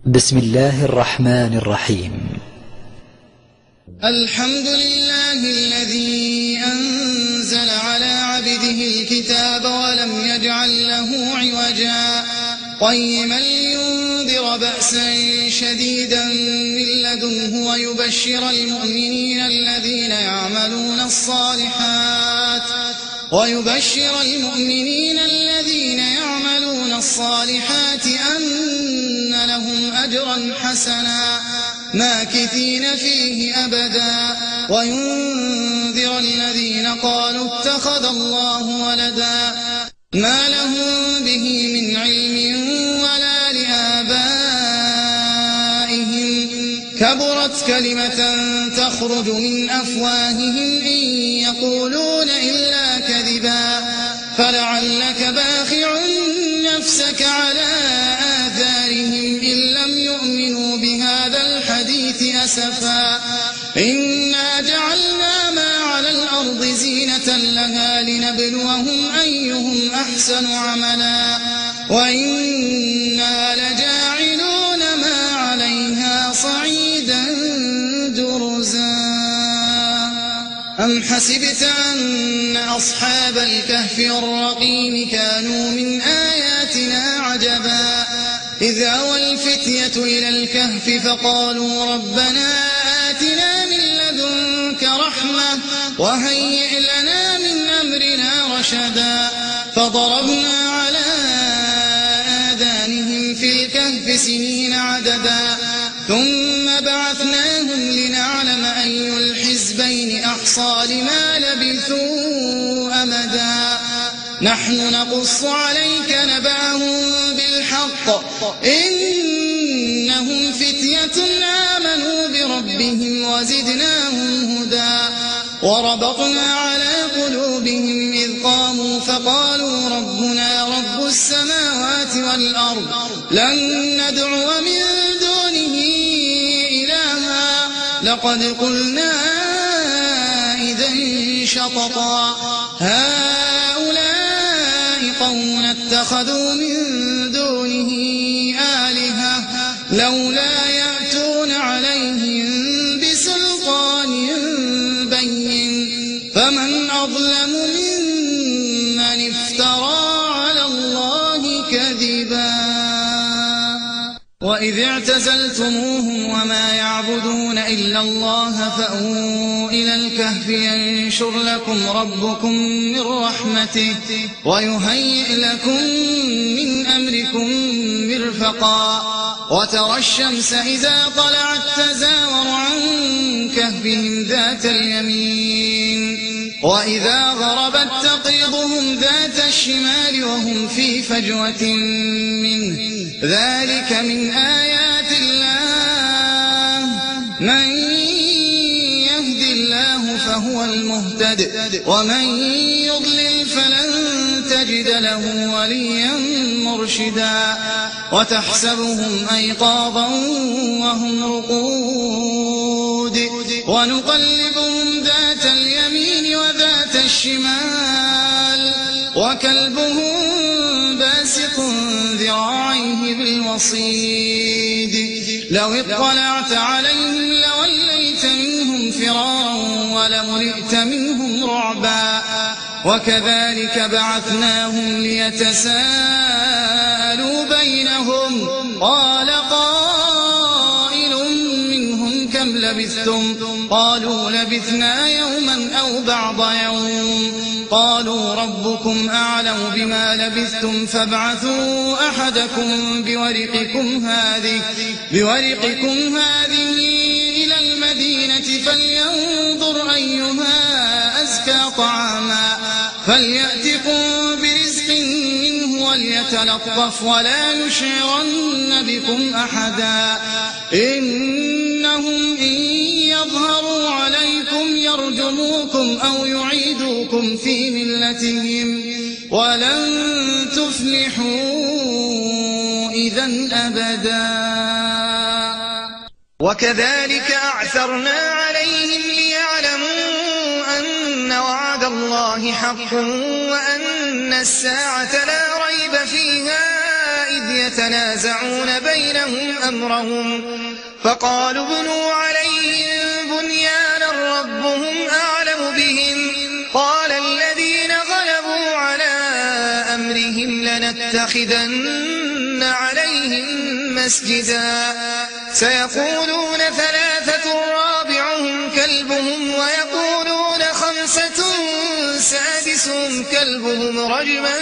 بسم الله الرحمن الرحيم. الحمد لله الذي أنزل على عبده الكتاب ولم يجعل له عوجا قيما لينذر بأسا شديدا من لدنه ويبشر المؤمنين الذين يعملون الصالحات أن لهم أجرا حسنا ماكثين فيه أبدا وينذر الذين قالوا اتخذ الله ولدا ما لهم به من علم ولا لآبائهم كبرت كلمة تخرج من أفواههم إن يقولون إلا كذبا فلعلك باخع نفسك على آثارهم إن لم يؤمنوا بهذا الحديث أسفا إنا جعلنا ما على الأرض زينة لها لنبلوهم أيهم أحسن عملا وإنا لجاعلون ما عليها صعيدا جرزا أم حسبت أن أصحاب الكهف والرقيم كانوا من آياتنا عجبا إذ أوى الفتية إلى الكهف فقالوا ربنا آتنا من لدنك رحمة وهيئ لنا من أمرنا رشدا فضربنا على آذانهم في الكهف سنين عددا ثم بعثناهم لنعلم أي الحزبين أحصى لما لبثوا أمدا نحن نقص عليك نبأهم بالحق إنهم فتية آمنوا بربهم وزدناهم هدى وربطنا على قلوبهم إذ قاموا فقالوا ربنا رب السماوات والأرض لن ندعو من دونه إلها لقد قلنا إذا شططا هؤلاء قوم اتخذوا من دونه آلهة لولا يأتون عليهم بسلطان بين فمن أظلم ممن افترى على الله كذبا وإذ اعتزلتموهم وما يعبدون إلا الله فأووا إلى الكهف ينشر لكم ربكم من رحمته ويهيئ لكم من أمركم مرفقا وترى الشمس إذا طلعت تزاور عن كهفهم ذات اليمين وإذا غربت تقرضهم ذات الشمال وهم في فجوة منه ذلك من آيات الله من يهد الله فهو المهتد ومن يضلل فلن تجد له وليا مرشدا وتحسبهم أيقاظا وهم رقود ونقلبهم ذات اليمين وذات الشمال وكلبهم باسط ذراعيه بالوصيد لو اطلعت عليهم لوليت منهم فرارا ولملئت منهم رعبا وكذلك بعثناهم ليتساءلوا بينهم قال قائل منهم كم لبثتم قالوا لبثنا يوما أو بعض يوم قالوا ربكم أعلم بما لبثتم فابعثوا أحدكم بورقكم هذه إلى المدينة فلينظر أيها أزكى طعاما فليأتكم برزق منه وليتلطف ولا يشعرن بكم أحدا إنهم إن يظهروا عليكم يرجموكم أو يعيدوكم في ملتهم ولن تفلحوا إذا أبدا وكذلك أعثرنا عليهم ليعلموا أن وعد الله حق وأن الساعة لا ريب فيها إذ إذ يتنازعون بينهم أمرهم فقالوا ابنوا عليهم بنيانا ربهم أعلم بهم قال الذين غلبوا على أمرهم لنتخذن عليهم مسجدا سيقولون ثلاثة رابعهم كلبهم ويقولون خمسة سادسهم كلبهم رجما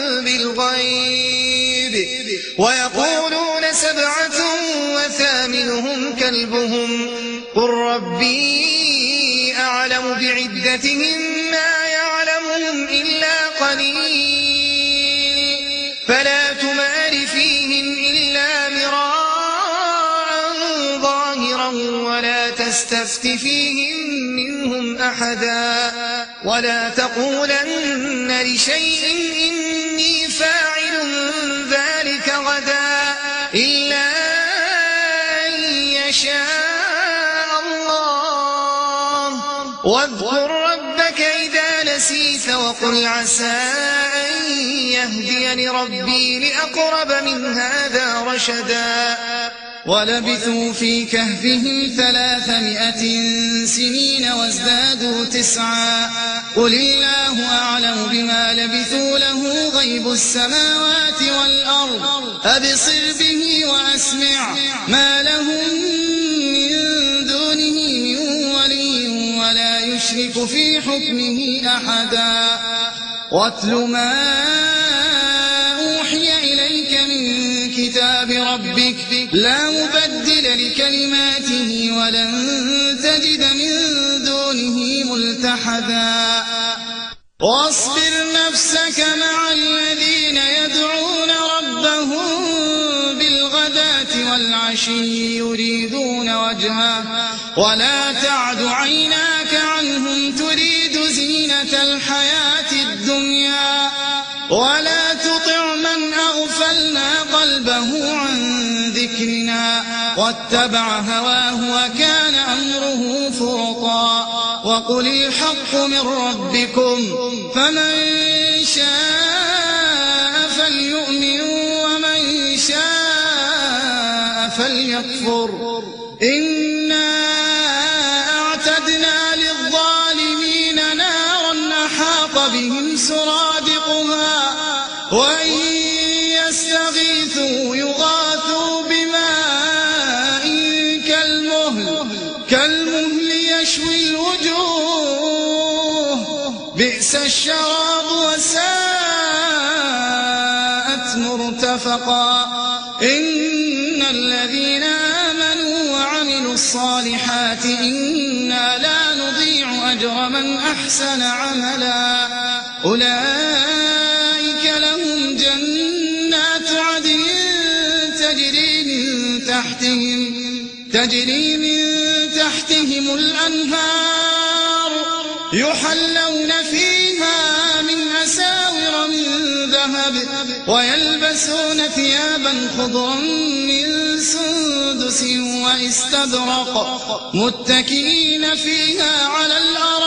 بالغيب ويقولون سبعة وثامنهم كلبهم قل ربي أعلم بعدتهم ما يعلمهم إلا قليل فلا تمار فيهم إلا مراء ظاهرا ولا تستفت فيهم منهم أحدا ولا تقولن لشيء إني فاعل ذلك غدا إلا أن يشاء الله واذكر ربك إذا نسيت وقل عسى أن يهديني ربي لأقرب من هذا رشدا ولبثوا في كهفهم 300 سنين وازدادوا 9 قل الله أعلم بما لبثوا له غيب السماوات والأرض أبصر به وأسمع ما لهم من دونه من ولي ولا يشرك في حكمه أحدا واتل ما أوحي إليك من كتاب ربك لا مبدل لكلماته ولن تجد من دونه ملتحدا واصبر نفسك مع الذين يدعون ربهم بالغداة والعشي يريدون وجهه ولا تعد عيناك عنهم تريد زينة الحياة الدنيا ولا تطع من أغفلنا قلبه عن ذكرنا واتبع هواه وكان أمره فرطا وقل الحق من ربكم فمن شاء فليؤمن ومن شاء فليكفر إنا أعتدنا للظالمين نارا أحاط بهم سرادقها وإن يستغيثوا يغاثوا بماء كالمهل يشوي الوجوه بئس الشراب وساءت مرتفقا إن الذين آمنوا وعملوا الصالحات إنا لا نضيع أجر من أحسن عملا أولئك لهم جنات عدن تجري من تحتهم الأنهار يحلون فيها من أساور من ذهب ويلبسون ثيابا خضرا من سندس واستبرق متكئين فيها على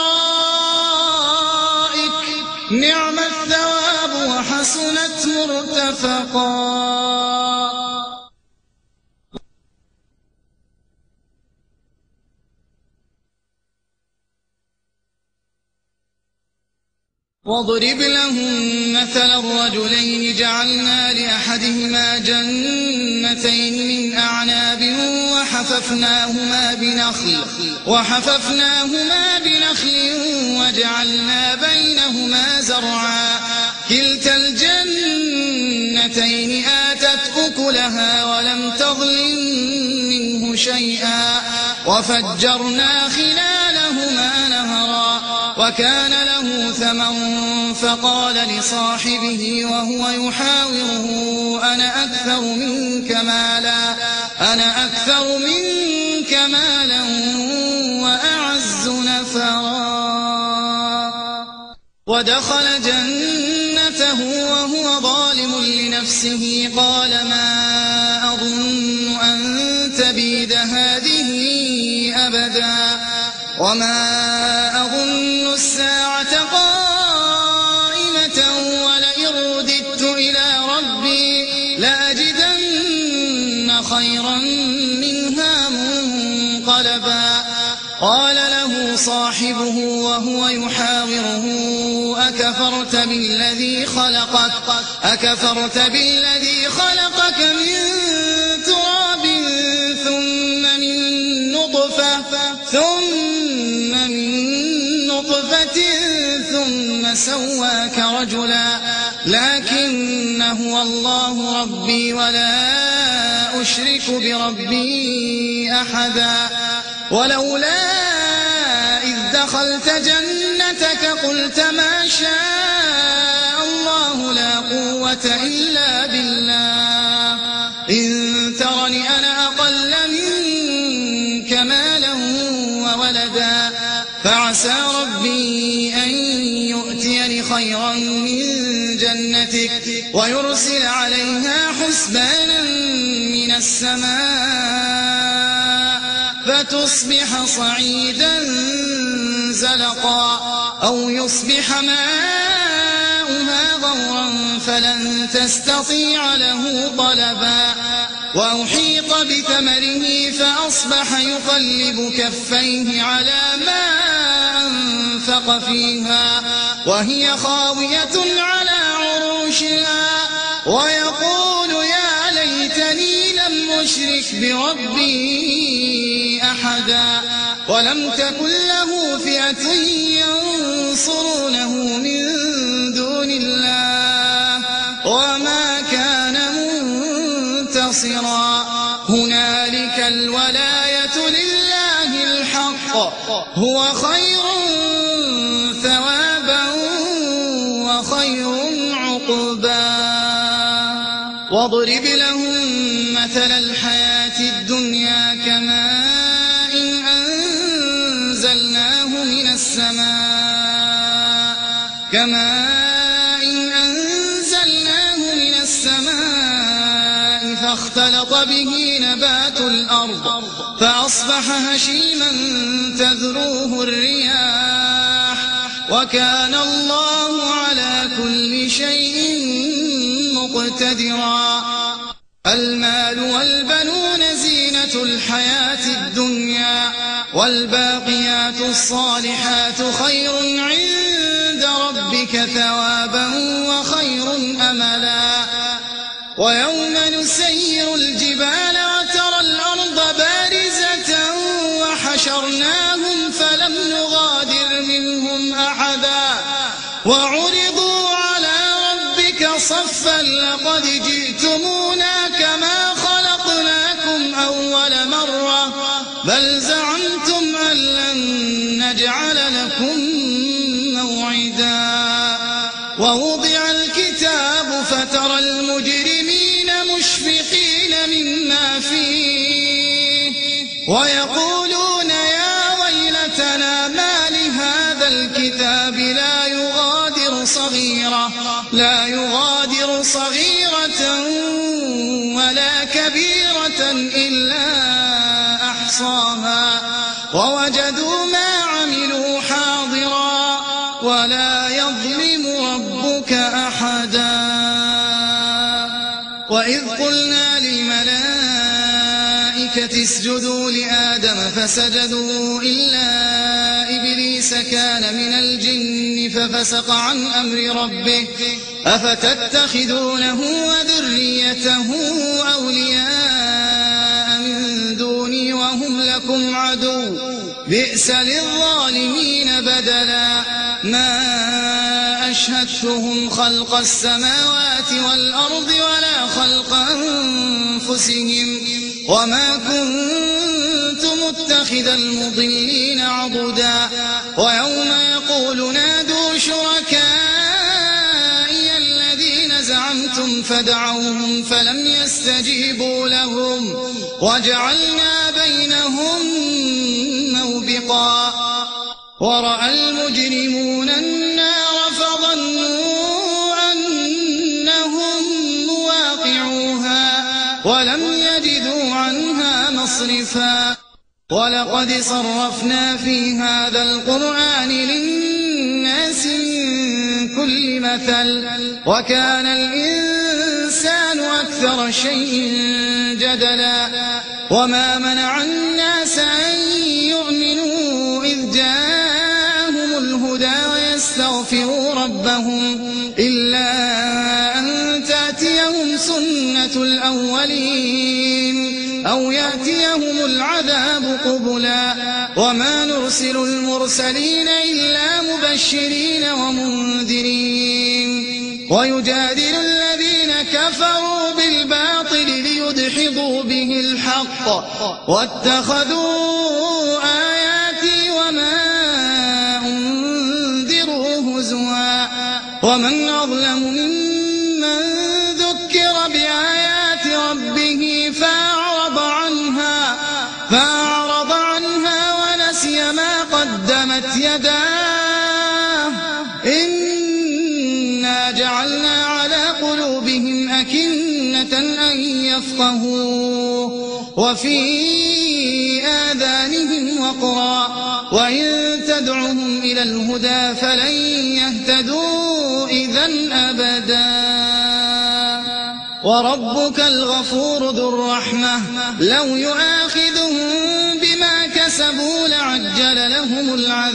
الأرائك نعم الثواب وحسنت مرتفقا واضرب لهم مثل الرجلين جعلنا لأحدهما جنتين من أعناب وحففناهما بنخل وجعلنا بينهما زرعا كلتا الجنتين آتت أكلها ولم تظلم منه شيئا وفجرنا خلالهما نهرا وكان له ثمر فقال لصاحبه وهو يحاوره أنا أكثر منك مالا وأعز نفرا ودخل جنته وهو ظالم لنفسه قال ما أظن أن تبيد هذه أبدا وما أظن الساعة قائمة ولئن رددت إلى ربي لأجدن خيرا منها منقلبا قال له صاحبه وهو يحاوره أكفرت بالذي خلقك من تراب ثم من نطفة ثم سواك رجلا لكن هو الله ربي ولا أشرك بربي أحدا ولولا إذ دخلت جنتك قلت ما شاء الله لا قوة إلا بالله إن ترني أنا أقل منك مالا وولدا فعسى ربي أن يؤتيني خيرا من جنتك ويرسل عليها حسبانا من السماء فتصبح صعيدا زلقا أو يصبح ماؤها غورا فلن تستطيع له طلبا وأحيط بثمره فأصبح يقلب كفيه على ما أنفق فيها وهي خاوية على عروشها ويقول يا ليتني لم أشرك بربي أحدا ولم تكن له فئة ينصرونه من دون الله وما كان منتصرا هنالك الولاية لله الحق هو خير ثوابا وخير عقبا واضرب لهم مثل الحياة الدنيا كماء أنزلناه من السماء فاختلط به نبات الأرض فأصبح هشيما تذروه الرياح وكان الله على كل شيء مقتدرا المال والبنون زينة الحياة الدنيا والباقيات الصالحات خير عند ربك ثوابا وخير أملا ويوم نسير الجبال وترى الأرض بارزة وحشرناهم فلم نغادر منهم أحدا وعرضوا على ربك صفا لقد جئتمونا كما خلقناكم أول مرة بل زعمتم أن لن نجعل لكم موعدا ووضع الكتاب فترى المجرمين مشفقين مما فيه ويقولون يا ويلتنا ما لهذا الكتاب لا يغادر صغيرة ولا كبيرة إلا أحصاها ووجدوا ما عملوا حاضرا ولا يظلم ربك أحدا وإذ قلنا للملائكة اسجدوا لآدم فسجدوا إلا إبليس كان من الجن ففسق عن أمر ربه أفتتخذونه وذريته أولياء من دوني وهم لكم عدو بئس للظالمين بدلا ما أشهدتهم خلق السماوات والأرض ولا خلق أنفسهم وما كنت متخذ المضلين عضدا ويوم يقول نادوا شركائي الذين زعمتم فدعوهم فلم يستجيبوا لهم وجعلنا بينهم موبقا ورأى المجرمون النار فظنوا أنهم مواقعوها ولم يجدوا عنها مصرفا ولقد صرفنا في هذا القرآن للناس من كل مثل وكان الإنسان الإنسان أكثر شيء جدلا وما منع الناس أن يؤمنوا إذ جاءهم الهدى ويستغفروا ربهم إلا أن تأتيهم سنة الأولين أو يأتيهم العذاب قبلا وما نرسل المرسلين إلا مبشرين ومنذرين ويجادل الذين كفروا بالباطل ليدحضوا به الحق واتخذوا آياتي وما أنذروا هزوا ومن أظلم ممن ذكر بآيات ربه فأعرض عنها ونسي ما قدمت يداه إنا جعلنا على قلوبهم أكنة أن يفقهوا وفي آذانهم وقرا وإن تدعهم إلى الهدى فلن يهتدوا إذن أبدا وربك الغفور ذو الرحمة لو يؤاخذهم بما كسبوا لعجل لهم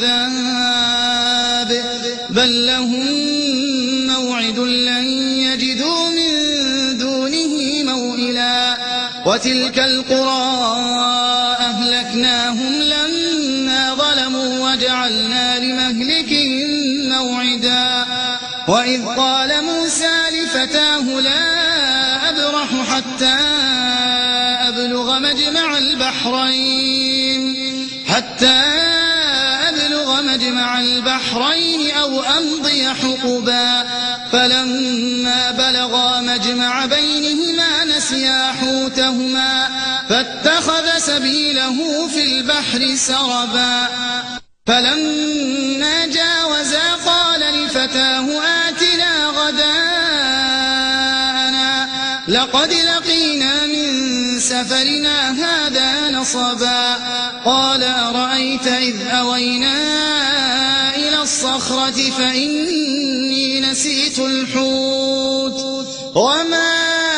العذاب بل لهم موعد لن يجدوا من دونه موئلا وتلك القرى أهلكناهم لما ظلموا وجعلنا لمهلكهم موعدا وإذ قال موسى لفتاه لا أبرح حتى أبلغ مجمع البحرين أو أمضي حقبا فلما بلغا مجمع بينهما نسيا حوتهما فاتخذ سبيله في البحر سربا فلما جاوزا قال لفتاه آتنا غداءنا لقد لقينا من سفرنا هذا نصبا قال أرأيت إذ أوينا إلى الصخرة فإني نسيت الحوت وما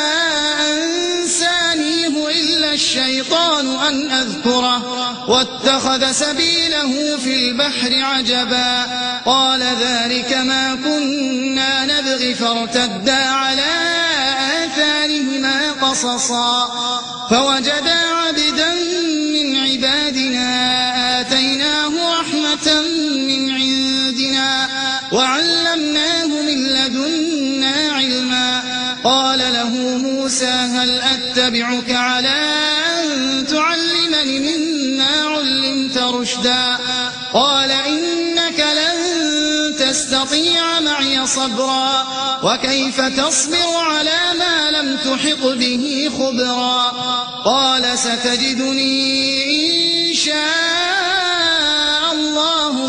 أنسانيه إلا الشيطان أن أذكره واتخذ سبيله في البحر عجبا قال ذلك ما كنا نبغي فارتدا على آثارهما قصصا فوجدا عبدا من عبادنا آتيناه رحمة من عندنا وعلمناه من لدنا علما قال له موسى هل أتبعك على أن تعلمني مما علمت رشدا قال إنك لن تستطيع معي صبرا وكيف تصبر على ما لم تحط به خبرا قال ستجدني إن شاء الله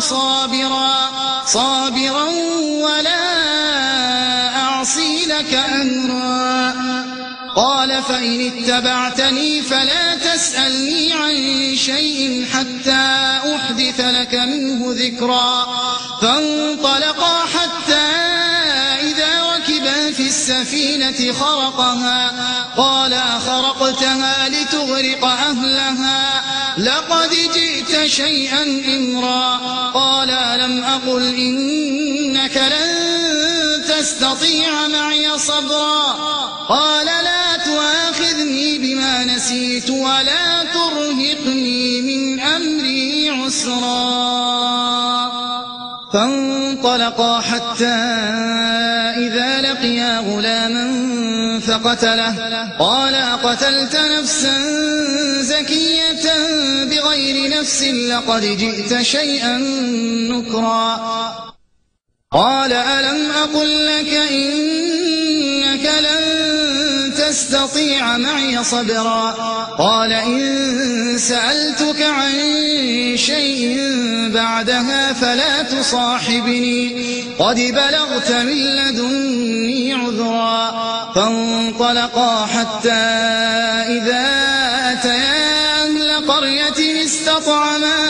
صابرا ولا أعصي لك أمرا قال فإن اتبعتني فلا تسألني عن شيء حتى أحدث لك منه ذكرا فانطلقا حتى إذا ركبا في السفينة خرقها قال أخرقتها لتغرق أهلها لقد جئت شيئا إمرا قال ألم أقل إنك لن تستطيع معي صبرا قال لا تؤاخذني بما نسيت ولا ترهقني من أمري عسرا فانطلقا حتى إذا لقيا غلاما فقتله قال أقتلت نفسا زكية بغير نفس لقد جئت شيئا نكرا قال ألم أقل لك إنك لن تستطيع معي صبرا قال إن سألتك عن شيء بعدها فلا تصاحبني قد بلغت من لدني عذرا فانطلقا حتى إذا أتيا أهل قرية استطعما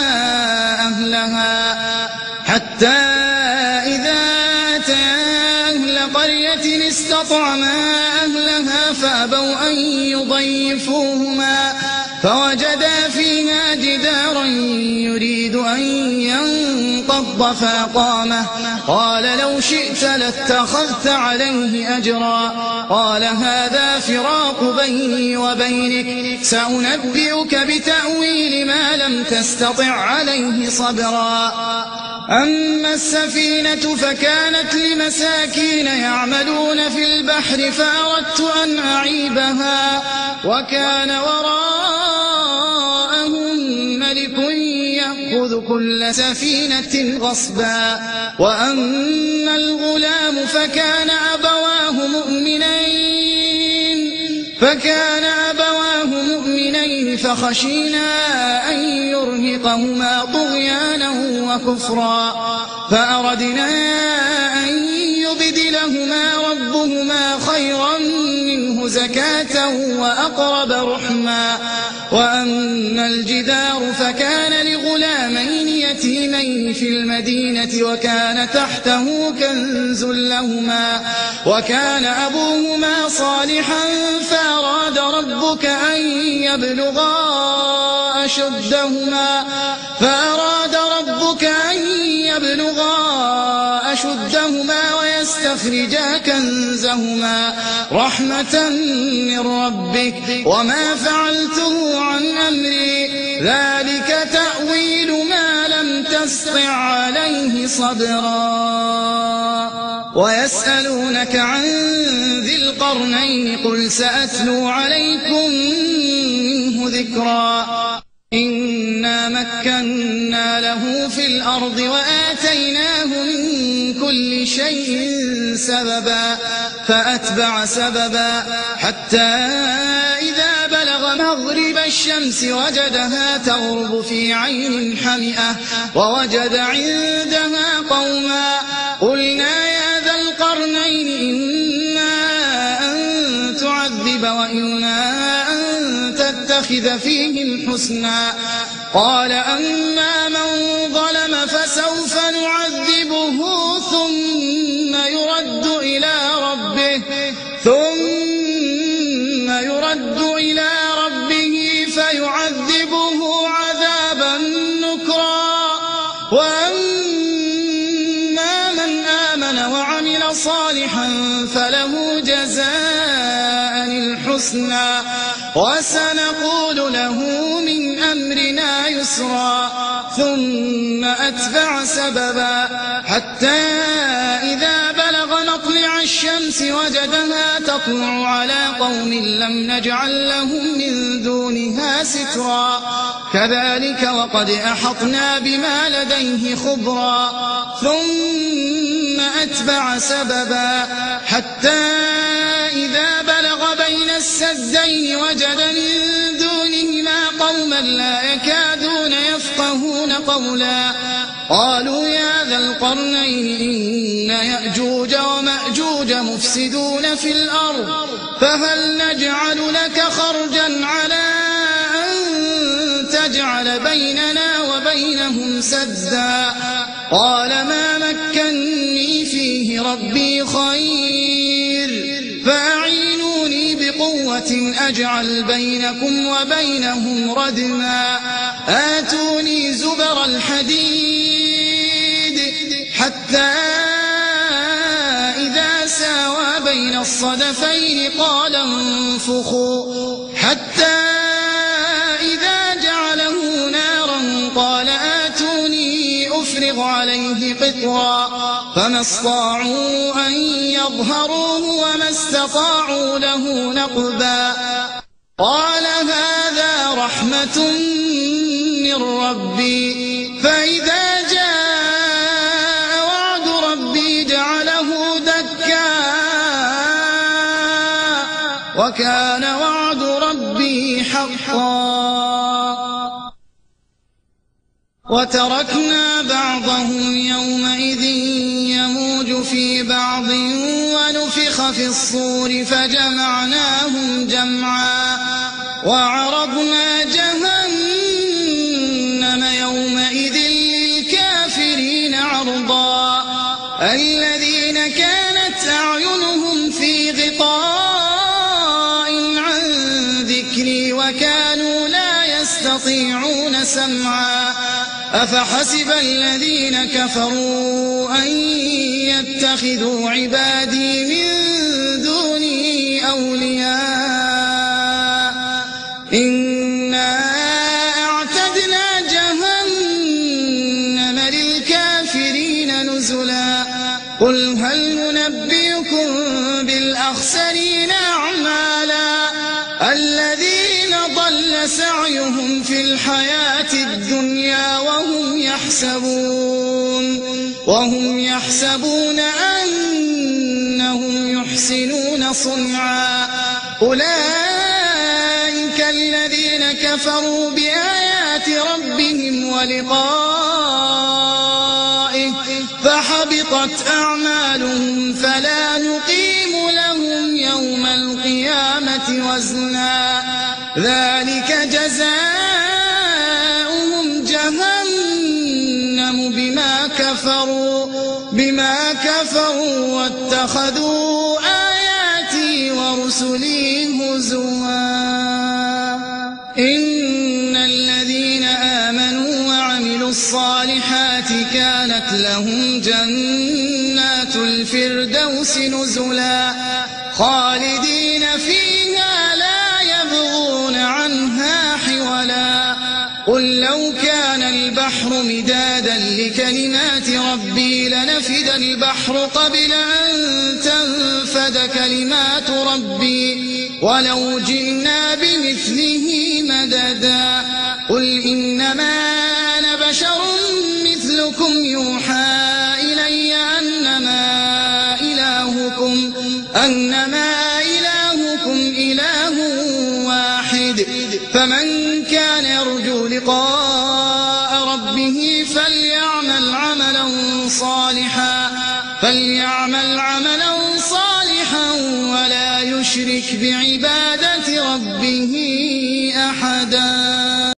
أهلها يضيفوهما فوجدا فيها جدارا يريد أن ينقض فأقامه قال لو شئت لاتخذت عليه أجرا قال هذا فراق بيني وبينك سأنبئك بتأويل ما لم تستطع عليه صبرا أما السفينة فكانت لمساكين يعملون في البحر فأردت أن أعيبها وكان وراءهم ملك يأخذ كل سفينة غصبا وأما الغلام فكان أبواه مؤمنين فخشينا أن يرهقهما طغيانا وكفرا فأردنا أن يبدلهما ربهما خيرا منه زكاة وأقرب رحما وأما الجدار فكان لغلامين يتيمين في المدينة وكان تحته كنز لهما وكان أبوهما صالحا فأراد ربك أن يبلغا أشدهما ويستخرجا كنزهما رحمة من ربك وما فعلته عن أمري ذلك تأويل ما لم تسطع عليه صبرا ويسألونك عن ذي القرنين قل سأتلو عليكم منه ذكرا إنا مكنا له في الأرض وآتيناه من كل شيء سببا فأتبع سببا حتى إذا بلغ مغرب الشمس وجدها تغرب في عين حمئة ووجد عندها قوما قلنا يا ذا القرنين إما أن تعذب وإما أن تتخذ فيهم حسنا قال أما من ظلم فسوف نعذبه ثم يرد إلى ربه فيعذبه عذابا نكرا وأما من آمن وعمل صالحا فله جزاء الحسنى وسنقول له من أمرنا يسرا ثم أتبع سببا حتى إذا بلغ مطلع الشمس وجدها تطلع على قوم لم نجعل لهم من دونها سترا كذلك وقد أحطنا بما لديه خبرا ثم أتبع سببا حتى إذا بلغ بين السدين وجد من دونهما قوما لا يكادون يفقهون قولا قالوا يا ذا القرنين إن يأجوج ومأجوج مفسدون في الأرض فهل نجعل لك خرجا على أن تجعل بيننا وبينهم سدا قال ما مكني فيه ربي خير فأعينوني بقوة أجعل بينكم وبينهم ردما آتوني زبر الحديد حتى إذا ساوى بين الصدفين قال انفخوا حتى إذا جعله نارا قال آتوني أفرغ عليه قطرا فما استطاعوا أن يظهروه وما استطاعوا له نقبا قال هذا رحمة من ربي فإذا جاء وعد ربي جعله دكا وكان وعد ربي حقا وتركنا بعضهم يومئذ يموج في بعض ونفخ في الصور فجمعناهم جمعا وعرضنا جهنم يومئذ للكافرين عرضا الذين كانت أعينهم في غطاء عن ذكري ذكري وكانوا لا يستطيعون سمعا أفحسب الذين كفروا أن يتخذوا عبادي من دوني أولياء إنا أعتدنا جهنم للكافرين نزلا قل هل ننبئكم بالأخسرين أعمالا الذين ضل سعيهم في الحياة الدنيا وهم يحسبون أنهم يحسنون صنعا أولئك الذين كفروا بآيات ربهم ولقائه فحبطت أعمالهم فلا نقيم لهم يوم القيامة وزنا ذلك جزاؤهم جهنم بما كفروا واتخذوا آياتي ورسلي هزوا إن الذين آمنوا وعملوا الصالحات كانت لهم جنات الفردوس نزلا خالدين فيها لا يبغون عنها حولا قل لو كان البحر مدادا لكلمات ربي لنفد البحر قبل أن تنفد كلمات ربي ولو جئنا بمثله مددا قل إنما أنا بشر مثلكم يوحى إلي أنما إلهكم إله واحد فمن كان يرجو لقاء ربه فليعمل عملا صالحا ولا يشرك بعبادة ربه أحدا